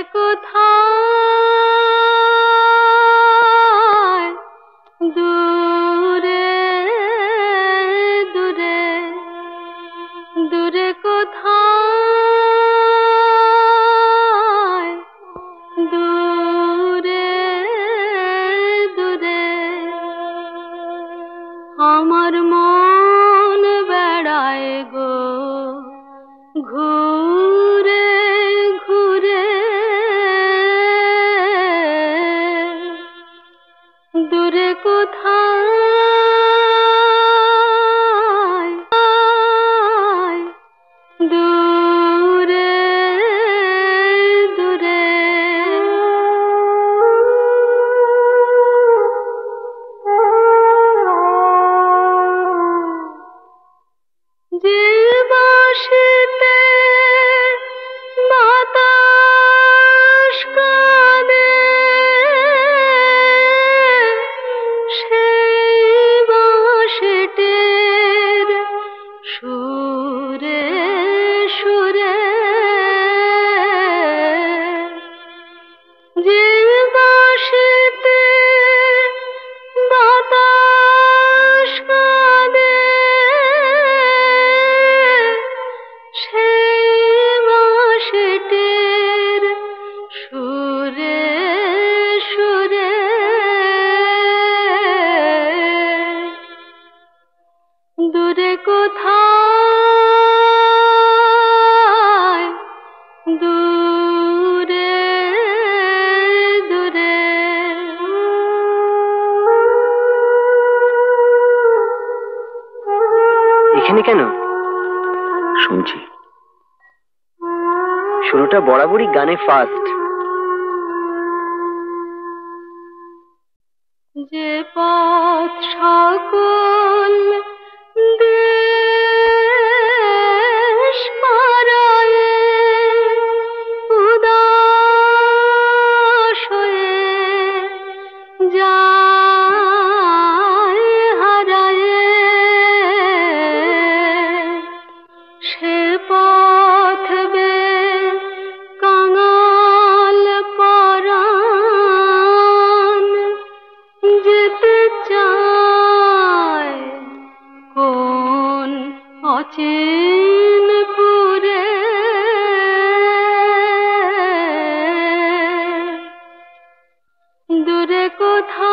কোথায় দূরে দূরে দূরে কোথায় দূরে দূরে আমার মন বেড়ায় গো ঘুরে ঘুরে দূরে কোথায় দূরে দূরে যে বাঁশিতে বাতাস কাঁদে সেই বাঁশিটির সুরে সুরে যে বাঁশিতে বাতাস কাঁদে সেই বাঁশিটির সুরে সুরে দূরে কোথায় দূরে দূরে এখানে কেন শুনছি শুরুটা বরাবরই গানে ফার্স্ট। যে পথ সকল দেশ পারায়ে উদাস হয়ে যায় হারায়ে সে পথ বে কাঙাল পরাণ যেতে চায় কোন অচিন পুরে দূরে কোথায়